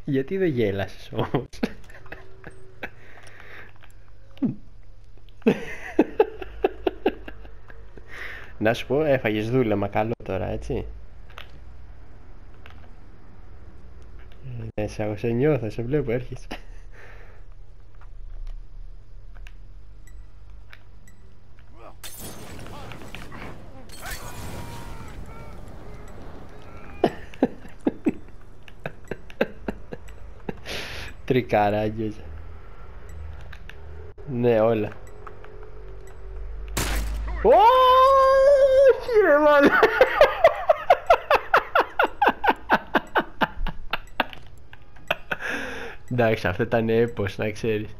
Γιατί δεν γέλασες όμως? Να σου πω, έφαγες δούλεμα καλό τώρα, έτσι. Σε νιώθω, σε βλέπω, έρχεσαι. Τρικαράγγες. Ναι, όλα. Όχι ρε μάλλον. Εντάξει, αυτό ήταν έπος, να ξέρεις.